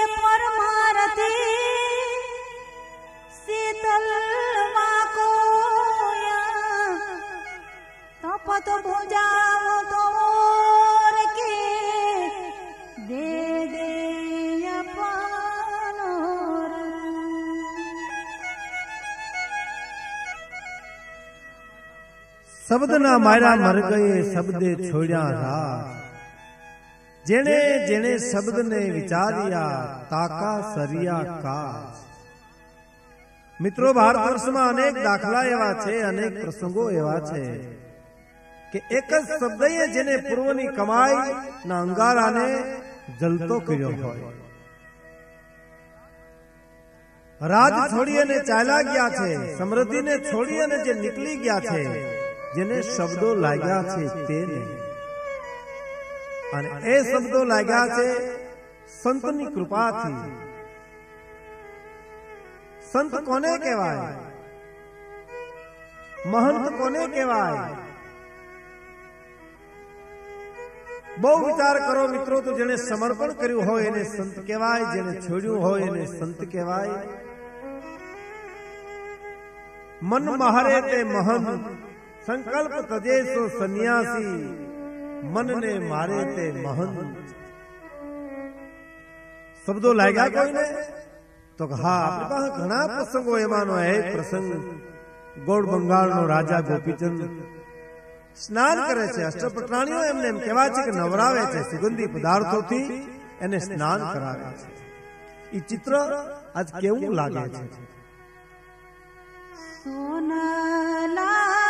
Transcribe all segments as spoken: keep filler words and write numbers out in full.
तो बुझाओ तो के दे दे अपनो शब्द ना मारा मर गए शब्दे छोड़ा राज जेने जेने शब्द ने विचारिया ताका सरिया काज। मित्रों भारतवर्ष में अनेक दाखला एवा छे अनेक प्रसंगो एवा छे कि एक ज शब्द जेने पूर्वनी कमाई ना अंगारा ने जलतो कर्यो होय। राज छोड़ीए ने चाला गया छे समृद्धि ने छोड़ीए ने जे निकली गया छे जेने शब्दों लाग्या छे तेने अने ए शब्दों लाग्या छे संतनी कृपा थी। संत कोने कहेवाय महंत कोने कहेवाय बहु विचार करो मित्रों तो जेने समर्पण कर्યું હોય એને સંત કહેવાય જેને છોડ્યું હોય એને સંત કહેવાય। मन महारे ते महंत संकल्प तजे सो सन्यासी मन ने मारे ते महंत। शब्दों लाग्या कोई ने तो हाँ अपने पास घना प्रसंगो एमानो एक प्रसंग गोड़ बंगाल नो राजा गोपीचंद स्नान करे छे। अष्टपटराणीओ एमने एम कहेवाय छे के नवरावे छे सुगंधी पदार्थोथी एने स्नान करावे छे। ई चित्र आज केवुं लागे छे। सोनला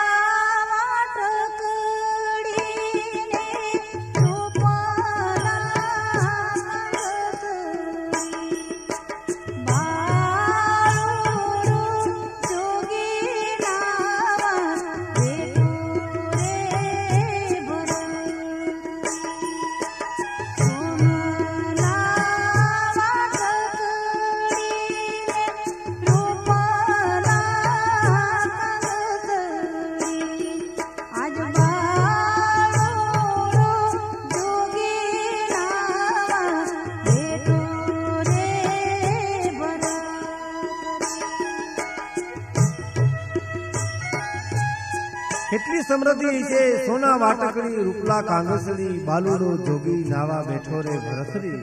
કેટલી સમૃદ્ધિ છે સોના વાટકડી રૂપલા કાંગસડી બાલુડો જોગી નાવા બેઠો રે ભરથરી।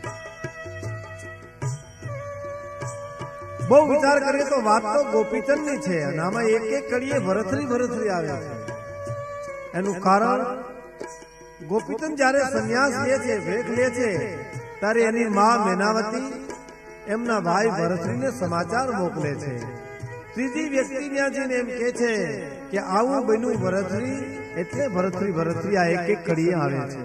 બહુ વિચાર કરીએ તો વાત તો ગોપીચંદની છે અને આમાં એક એક કડીએ ભરથરી ભરથરી આવે છે। એનું કારણ ગોપીચંદ જ્યારે સંન્યાસ લે છે ભેખ લે છે ત્યારે એની માં મેનાવતી એમના ભાઈ ભરથરીને સમાચાર મોકલે છે। ત્રીજી વ્યક્તિ ત્યાં જઈને એમ કહે છે કે આવું બન્યું ભરથરી એટલે ભરથરી ભરથરી આ એક એક કડીએ આવે છે।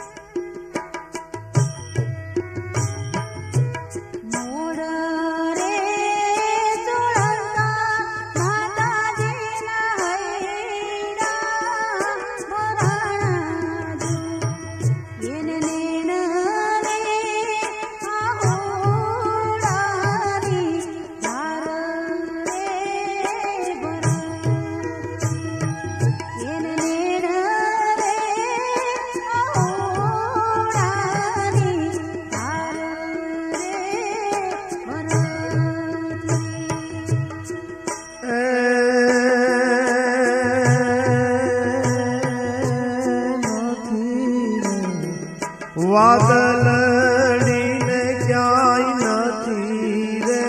વાદળડી ને ક્યાંય નથી રે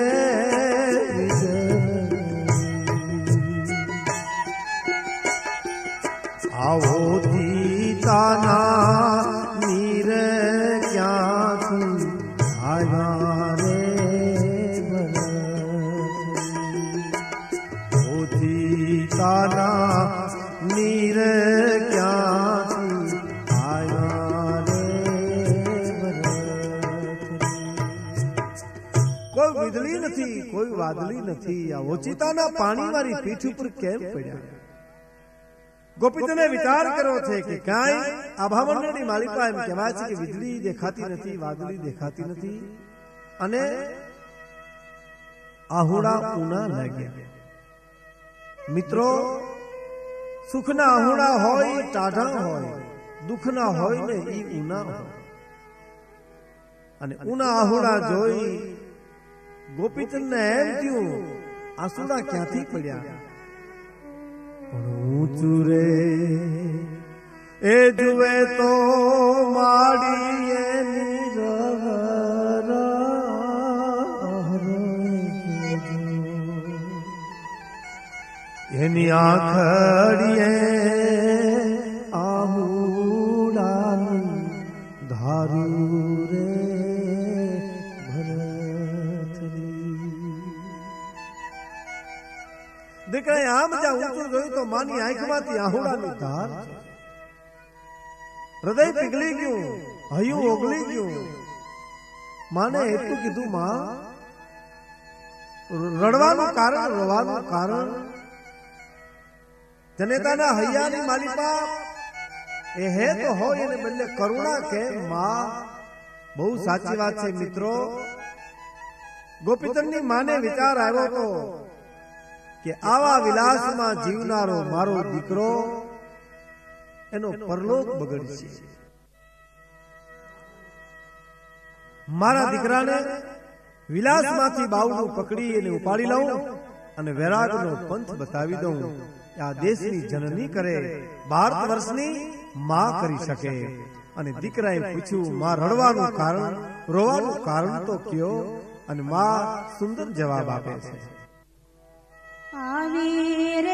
આવો ધીતાના નીર ક્યાંથી આવ્યા રે ઓ ધીતાના નીર ક્યાંથી વીજળી નથી કોઈ વાદળી નથી આ ઓચિતાના પાણી વાળી પીઠ ઉપર કેમ પડ્યા। ગોપીચંદે વિચાર કર્યો છે કે કાંઈ આભામંડળની માલિકા એમ કહેવાય છે કે વીજળી દેખાતી નથી વાદળી દેખાતી નથી અને આહુડા ઊના લાગ્યા। મિત્રો સુખના આહુડા હોય ટાઢા હોય દુઃખના હોય ને ઈ ઊના હોય। અને ઉના આહુડા જોઈ ગોપીચંદને એમ થયું આસુડા ક્યાંથી પડ્યા, પણ ઊંચું રે એ જુએ તો માડી એની રવર એની આંખડીએ આહુડાનું ધારું રે દીકરાએ આમ જ્યાં ઊંચું જોયું તો માની આંખમાંથી આહુડાની ધાર, હૃદય પીગળી ગયું, હૈયું ઓગળી ગયું. માને એટલું કીધું, માં રડવાનું કારણ, રોવાનું કારણ જનેતાના હૈયાની માલિપા એ હે તો હોય એને બદલે કરુણા કે માં. બહુ સાચી વાત છે મિત્રો. ગોપીચંદની માને વિચાર આવ્યો હતો કે આવા વિલાસમાં જીવનારો મારો દીકરો એનો પરલોક બગડશે. મારા દીકરાને વિલાસમાંથી બાવડું પકડી અને ઉપાડી લઉં અને વૈરાગનો પંથ બતાવી દઉં. આ દેશની જનની કરે, ભારત વર્ષની માં કરી શકે. અને દીકરાએ પૂછ્યું, માં રડવાનું કારણ, રોવાનું કારણ તો કયો? અને માં સુંદર જવાબ આપે છે. આવી રે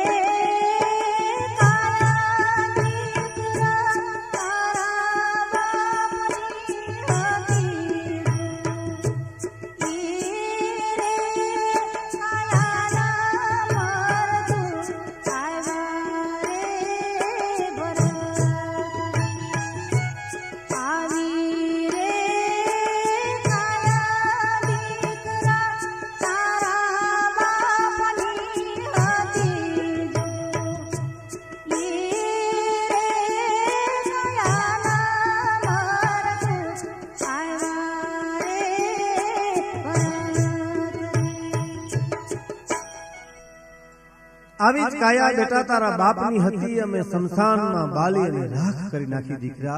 આવી જ કાયા બેટા તારા બાપની હતી, અમે શમશાનમાં બાલી અને રાખ કરી નાખી. દીકરા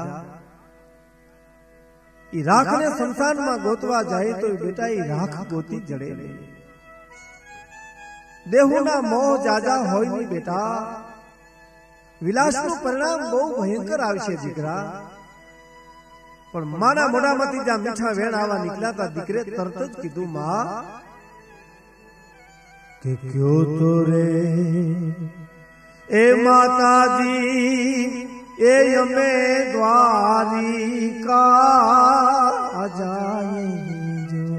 ઈ રાખને શમશાનમાં ગોતવા જાય તો બેટા ઈ રાખ ગોતી જડે ને. દેહુના મોહ જાજા હોય ની બેટા, વિલાસનું પરિણામ બહુ ભયંકર આવશે દીકરા. પણ માના મોઢામાંથી જ્યાં મીઠા વેણ આવા નીકળ્યા હતા, દીકરે તરત જ કીધું, માં કે ક્યો તો રે એ માતાજી એ અમે દ્વારિકા જાય જો,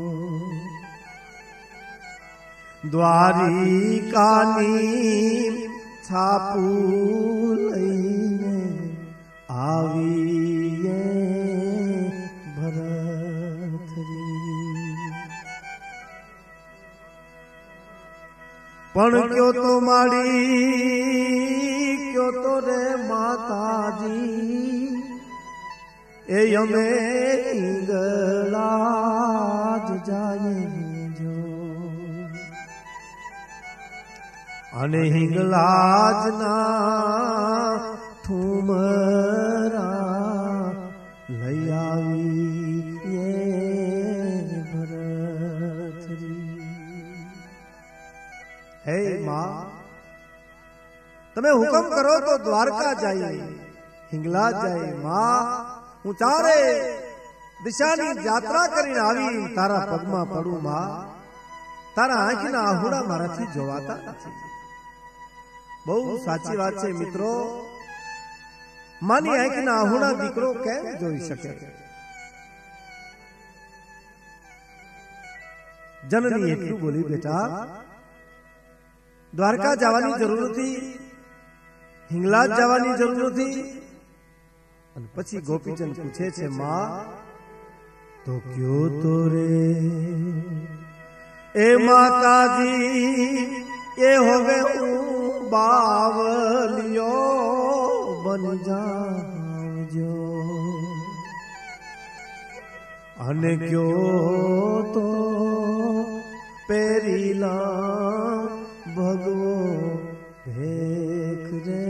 દ્વારિકાની છાપું લઈને આવીએ પણ ક્યો તો માડી ક્યો તો રે માતાજી એ અમે ઈંગલા જ જાય જો, અને હિંગલાજ ના ઠુમરા લઈ આવી હે માં, તમે હુકમ કરો તો દ્વારકા જાય, હિંગલાજ જાય. માં હું ચારે દિશાની યાત્રા કરીને આવી તારા પગમાં પડું. માં તારા આંખના આહુડા મારાથી જોવાતા નથી. બહુ સાચી વાત છે મિત્રો. માની આંખના આહુડા દીકરો કેમ જોઈ શકે? જનની એટલું બોલી, બેટા દ્વારકા જવાની જરૂર નથી, હિંગલાજ જવાની જરૂર નથી. અને પછી ગોપીચંદ પૂછે છે, માં તો ક્યો તો રે એ માતાજી એ હવે હું બાવલિયો બન જાજો, અને ક્યો તો પેરીલા ભગવો ભેખ રે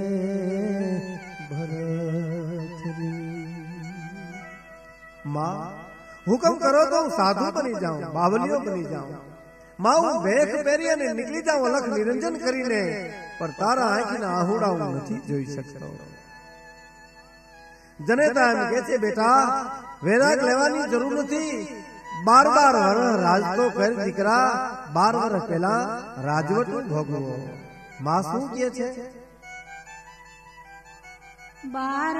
ભરતરી. માં હુકમ કરો તો હું સાધુ બની જાઉં, બાવલીઓ બની જાઉં, માં હું વેખ પહેરી અને નીકળી જાઉં અલખ નિરંજન કરીને, પણ તારા આંખના આહુડા હું નથી જોઈ શકતો. જનેતા એમ કે છે, બેટા વૈરાગ લેવાની જરૂર નથી, બાર બાર વર્ષ રાજ તો કર દીકરા, બાર વર્ષ પહેલા રાજવટ ભોગવો. માં શું કહે છે? બાર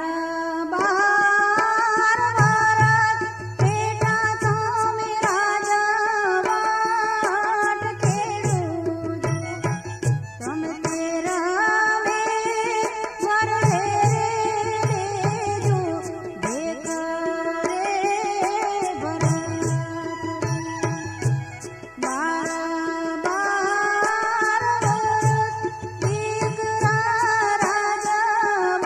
બાર વરસ બેટા તમે રાજવટ ખેડૂ, તમે તેરા મે વરરે દેજો દેખ રે ભરત. બાર બાર વરસ દીકરા રાજવટ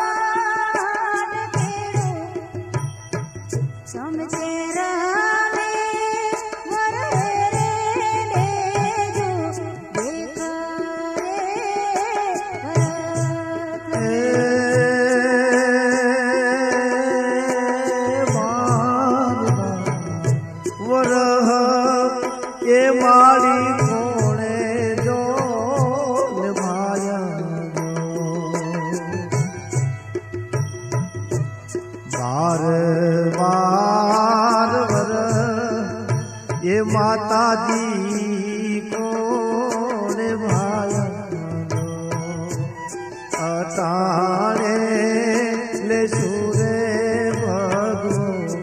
માતાજી કોને ભાયા અટાણે લે સુરે ભગવો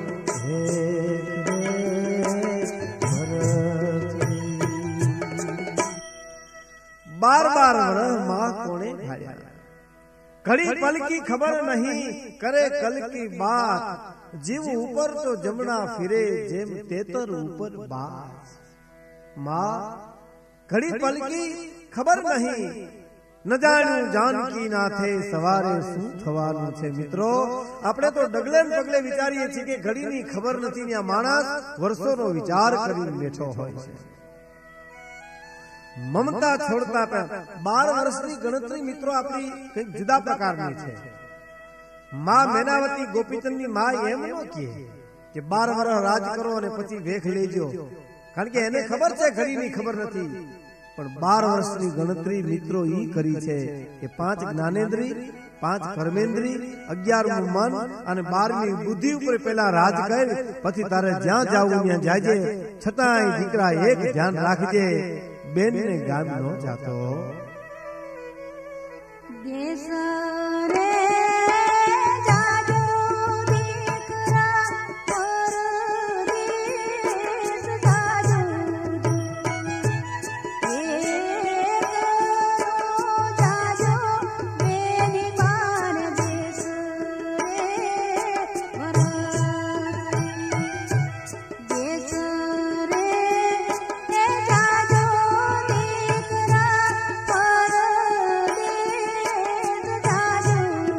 બાર બાર વર્ષ માં કોને ભાયા. ઘડી પલ કી ખબર નહીં કરે કલ કી બાત, જીવ ઉપર તો જમણા ફિરે જેમ તેતર ઉપર બાત. માં ઘડી પલ કી ખબર નહીં, ન જાણ્યું જાનકી નાથે સવારે શું થવાનું છે. મિત્રો આપણે તો ડગલે ને પગલે વિચારીએ છીએ કે ઘડીની ખબર નથી ને આ માણસ વર્ષોનો વિચાર કરીને બેઠો હોય છે. મમતા છોડતા બાર વર્ષની ગણતરી મિત્રો આપણી કંઈક જુદા પ્રકારની છે. માં મેનાવતી ગોપીચંદની માં એમ ન કહે કે બાર વર્ષ રાજ કરો અને પછી વેખ લેજો, કારણ કે એને ખબર છે ઘડીની ખબર નથી. પણ બાર વર્ષની ગણતરી મિત્રો ઈ કરી છે કે પાંચ જ્ઞાનેન્દ્રી, પાંચ કર્મેન્દ્રી, અગિયારમું મન અને બારમી બુદ્ધિ ઉપર પેલા રાજ કર, પછી તારે જ્યાં જાવું ત્યાં જાજે. છતાંય દીકરા એક ધ્યાન રાખજે, બેન ને ગામ નો જાતો. દેશ રે જાજો દીકરા પરદેશ જાજો, એક જાજો બેની બાર દેશ રે ભરત. દેશ રે જાજો દીકરા પરદેશ જાજો,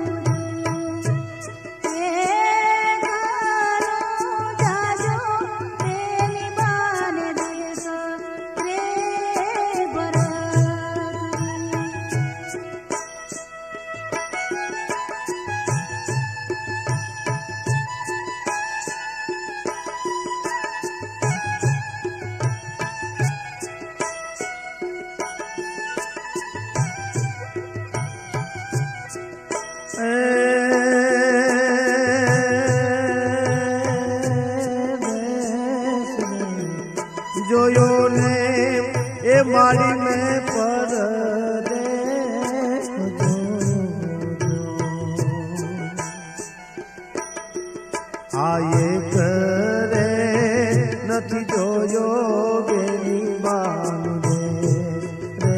જોયો ને એ માડી મેં પરદેશ આ એક રે નથી જોયો બેની બાંધે રે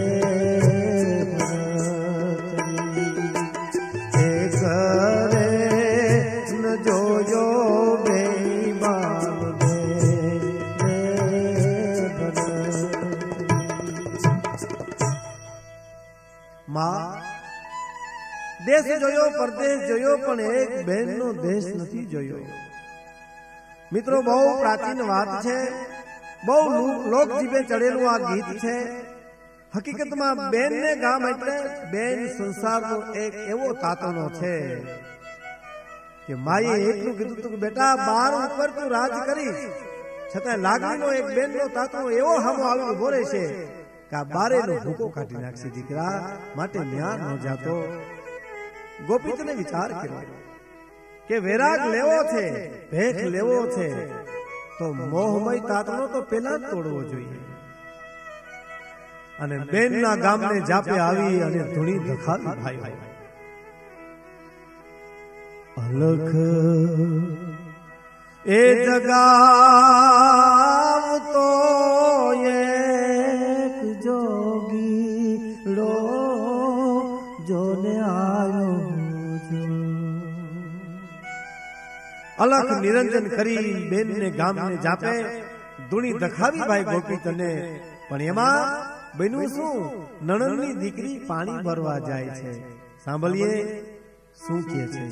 એક રે ન જોયો બેની બાંધે. દેશ જોયો, પરદેશ જોયો, પણ એક બહેન નો દેશ નથી જોયો. મિત્રો બહુ પ્રાચીન વાત છે, બહુ લોક જીભે ચડેલું આ ગીત છે. હકીકતમાં બેન ને ગામ એટલે બેન સંસારનો એક એવો તાતણો છે કે માએ એટલું કીધું હતું કે બેટા બાર ઉપર તું રાજ કરીશ, છતાં લાગણીનો એક બેનનો તાતણો એવો હામો આવી ઉભો રહેશે કે આ બારેનો ભૂકો કાઢી નાખશે દીકરા, માટે ન્યા ન જાતો. ગોપીતને વિચાર કર્યો કે વૈરાગ લેવો છે, ભેખ લેવો છે, તો મોહમય તાતણો તો પેલા જ તોડવો જોઈએ. અને બેનના ગામને જાપે આવી અને ધૂણી દખાવી ભાઈ. અલખ એ જગાવતો એક જોગીડો જોને આવ્યો જો. અલખ નિરંજન કરી બેનને ગામને જાપે ધૂણી દખાવી ભાઈ ગોપીતને. પણ એમાં બન્યું શું? નણંદની દીકરી પાણી ભરવા જાય છે. સાંભળીએ શું કહે છે.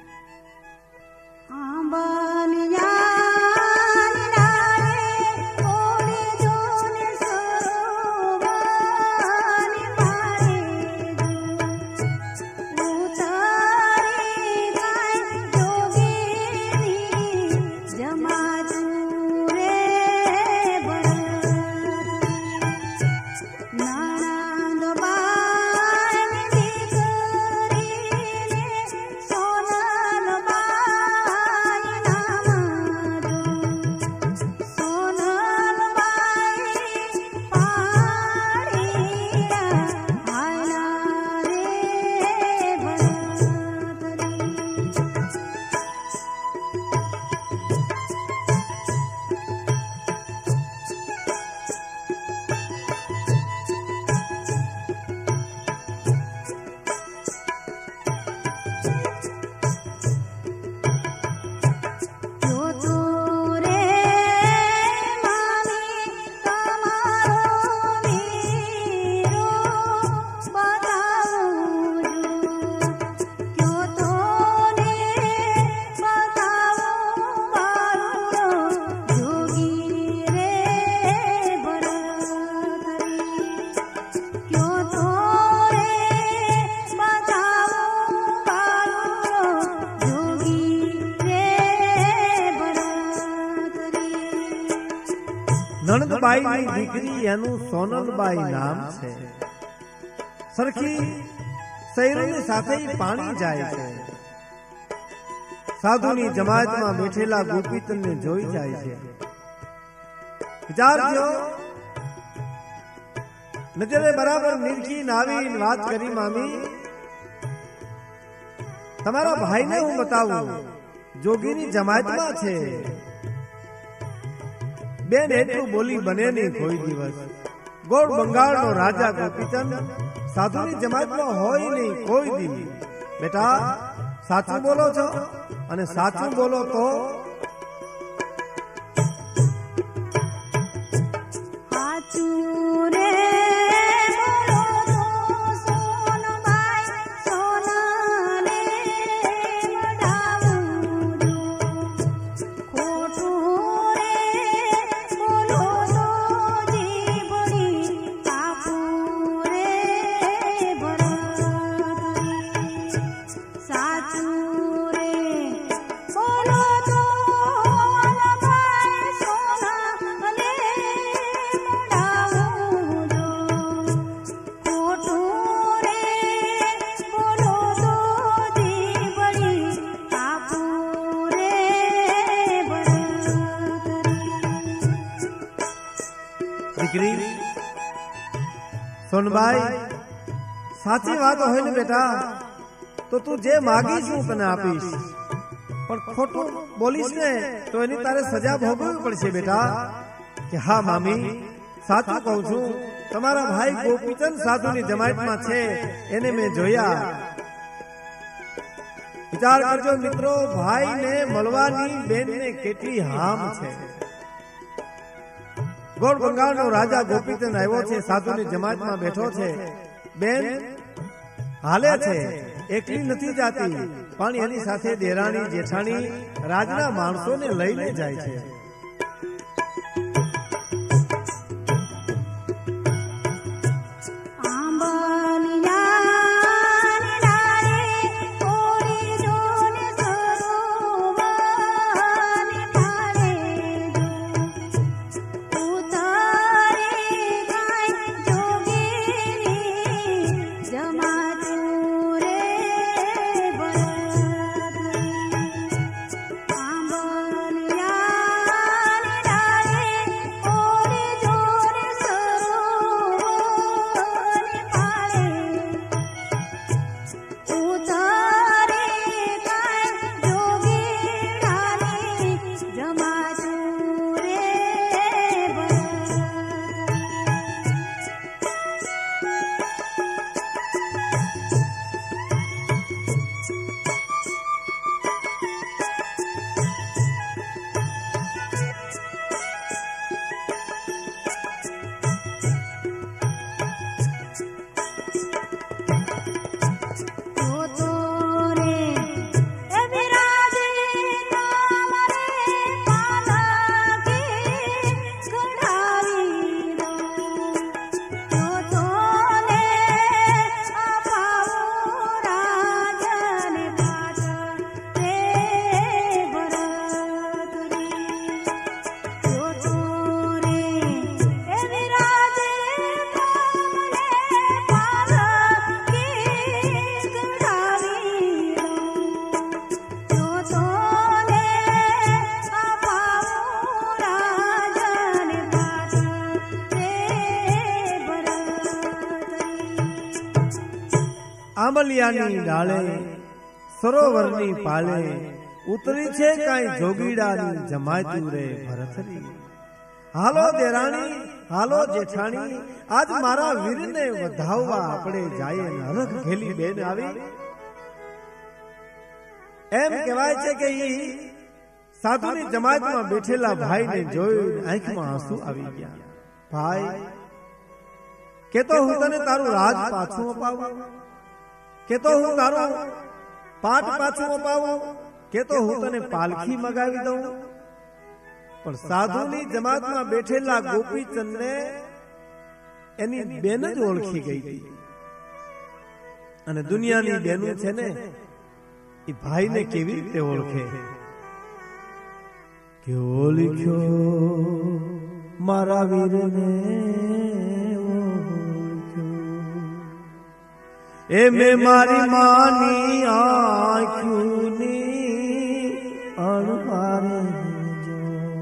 નણંદબાઈની દીકરી એનું સોનલબાઈ નામ છે. સરખી સૈરની સાથે પાણી જાય છે. સાધુની જમાતમાં બેઠેલા ગોપીતને જોઈ જાય છે. વિચારજો, નજરે બરાબર નિરખી નાવી વાત કરી. મામી, તમારા ભાઈને હું બતાવું, જોગીની જમાતમાં છે. બેન એટલું બોલી બને નહીં કોઈ દિવસ. ગોળ બંગાળનો રાજા ગોપીચંદ સાધુની જમાતમાં હોય નહીં કોઈ દી. બેટા, સાચું બોલો છો? અને સાચું બોલો તો દીકરી સોનબાઈ, સાચી વાત હોય ને બેટા, તો તું જે માગીશ હું તને આપીશ. પણ ખોટું બોલીશ ને તો એની તારે સજા ભોગવવી પડશે બેટા. કે હા મામી, સાચું કહું છું. તમારા ભાઈ ગોપીચંદ સાધુની જમાતમાં છે, એને મેં જોયા. વિચાર કરજો મિત્રો, ભાઈને મળવાની બેનને કેટલી હામ છે. ગોળ બંગાળનો રાજા ગોપીચંદ આવ્યો છે, સાધુની જમાતમાં બેઠો છે. બેન હાલે છે, એકલી નથી જાતી, પણ એની સાથે દેરાણી જેઠાણી રાજના માણસોને લઈને જાય છે. આંબલિયાની ડાળે સરોવરની પાલે ઉતરી છે કાંઈ જોગીડાની જમાતું રે ભરથરી. હાલો દેરાણી હાલો જેઠાણી આજ મારા વીરને વધાવવા આપણે જાય ને હરખ ઘેલી બેન આવી. એમ કહેવાય છે કે ઈ સાધુની જમાતમાં બેઠેલા ભાઈને જોઈને આંખમાં આંસુ આવી ગયા. ભાઈ કે તો હું તને તારું રાજ પાછું અપાવું, કે તો હું તારો પાટ પાછું અપાવું, કે તો હું તને પાલખી મગાવી દઉં. પણ સાધુની જમાતમાં બેઠેલા ગોપીચંદને એની બેન જ ઓળખી ગઈ હતી. અને દુનિયાની બેનું છે ને એ ભાઈને કેવી રીતે ઓળખે કે ઓળખ્યો મારા વીરને એ મેં મારી માની આંખની અણહારે જો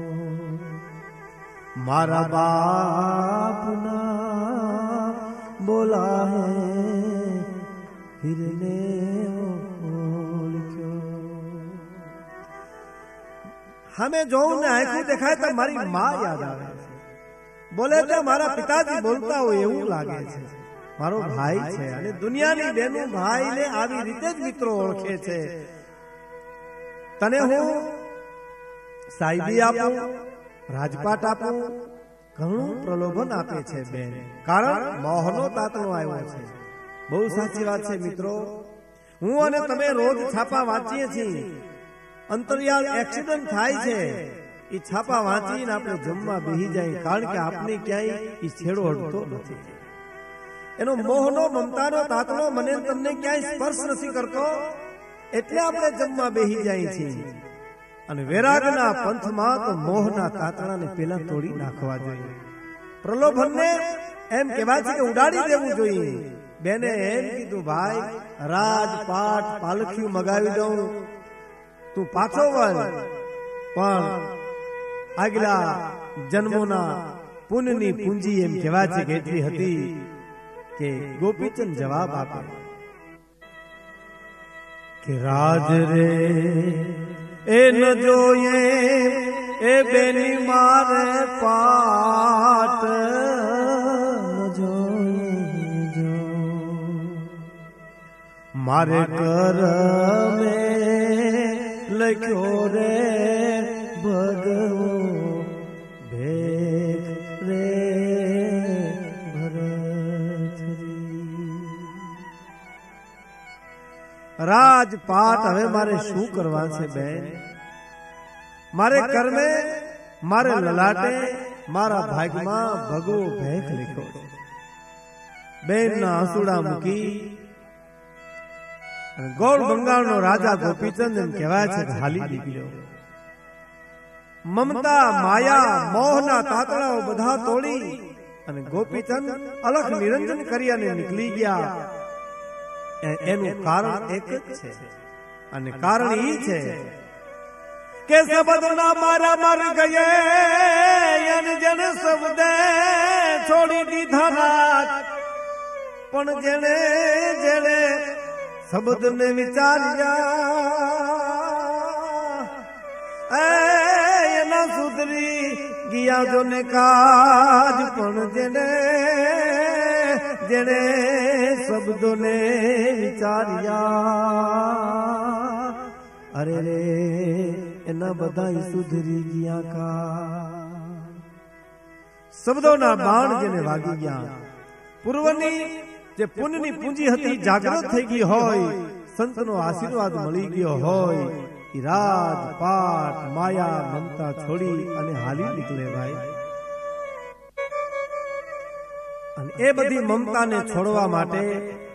મારા બાપના બોલા હે વીરને હમે જોઉં ને આંખું દેખાય તો મારી માં યાદ આવે છે. બોલે તો મારા પિતાજી બોલતા હોય એવું લાગે છે. મારો ભાઈ છે અને દુનિયાની બેનું ભાઈને આવી રીતે જ મિત્રો ઓળખે છે. તને હું સાઈબી આપું, રાજપાટ આપું, ઘણું પ્રલોભન આપે છે બેન, કારણ મોહનો તાતણો આવ્યો છે. બહુ સાચી વાત છે મિત્રો. હું અને તમે રોજ છાપા વાંચીએ છીએ. અંતરિયાળ એક્સિડન્ટ થાય છે, એ છાપા વાંચીને આપણે જમવા બેહી જાય, કારણ કે આપણે ક્યાંય એ છેડો અડતો નથી. એનો મોહનો મમતાનો તાતણો મને તમને ક્યાંય સ્પર્શ નથી કરતો, એટલે આપણે જમવા બેહી જાય છીએ. અને વૈરાગના પંથમાં તો મોહના તાતણાને પેલા તોડી નાખવા જોઈએ. પ્રલોભનને એમ કહેવાય છે કે ઉડાડી દેવું જોઈએ. બેને એમ કીધું, ભાઈ રાજપાટ પાલખી મગાવી દઉં, તું પાછો વળ. પણ આગલા જન્મોના પુણ્યની પૂંજી એમ કહેવાય છે કે એટલી હતી કે ગોપીચંદ જવાબ આપે કે રાજ રે એ ન જોઈએ એ બેની મારે પાટ ન જોઈએ જો મારે કર મે લખ્યો રે ભગવો ભેખ રે રાજપાટ હવે મારે શું કરવા છે બેન? મારે કર્મે મારે લલાટે મારા ભાગમાં ભગવો ભેખ લખ્યો છે. બેન ના આંસુડા મૂકી ગોળ બંગાળનો રાજા ગોપીચંદ એમ કહેવાય છે કે હાલી નીકળ્યો. મમતા માયા મોહના તાતણાઓ બધા તોડી અને ગોપીચંદ અલખ નિરંજન કરી અને નીકળી ગયા. એનું કારણ એક જ છે અને કારણ ઈ છે કે સબદના મારા મર ગયે જન શબ્દે છોડી દીધા રાત, પણ જેને જેને શબ્દ ને વિચાર્યા એના સુધરી ગયા જો ને કાજ, પણ જેને જેને શબ્દોને વિચાર્યા અરે રે એના બધા સુધરી ગયા કા. શબ્દોના બાણ જેને વાગી ગયા, પૂર્વની જે પુણ્યની પૂંજી હતી જાગૃત થઈ ગઈ હોય, સંતનો આશીર્વાદ મળી ગયો હોય, એ રાજ પાટ માયા મમતા છોડી અને હાલી નીકળે ભાઈ. અને એ બધી મમતાને છોડવા માટે,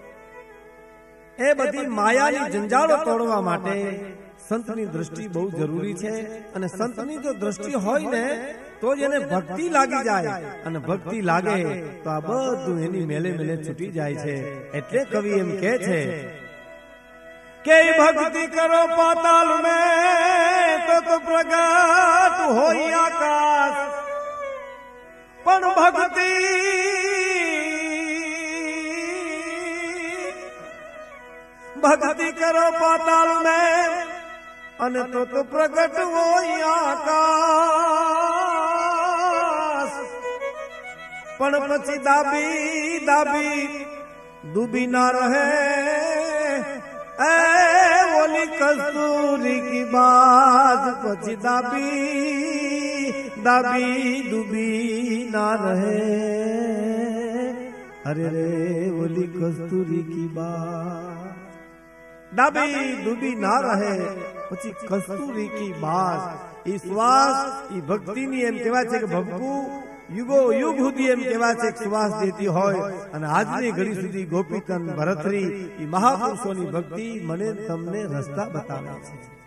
એ બધી માયાની જંજાળો તોડવા માટે સંતની દ્રષ્ટિ બહુ જરૂરી છે. અને સંતની જો દ્રષ્ટિ હોય ને તો જ એને ભક્તિ લાગી જાય, અને ભક્તિ લાગે તો આ બધું એની મેલે મેલે છૂટી જાય છે. એટલે કવિ એમ કહે છે કે ભક્તિ કરો પાતાલ મેં તો તો પ્રગટ હોય આકાશ, પણ ભક્તિ भक्ति करो पाताल में अने तो तो प्रकट हो आकाश पण पछी दाबी दाबी डूबी ना रहे ए ओली कस्तूरी की बात पछी दाबी दाबी डूबी ना रहे अरे रे ओली कस्तूरी की बात दाबी डूबी ना रहे પછી કસ્તુરી કી બાત ઈ શ્વાસ ઈ ભક્તિની એમ કહેવાય છે કે ભક્કુ યુગો યુગ સુધી એમ કહેવાય છે કે શ્વાસ દેતી હોય અને આજની ઘડી સુધી ગોપીચંદ ભરતરી ઈ મહાપુરુષોની ભક્તિ મને તમને રસ્તા બતાવે છે।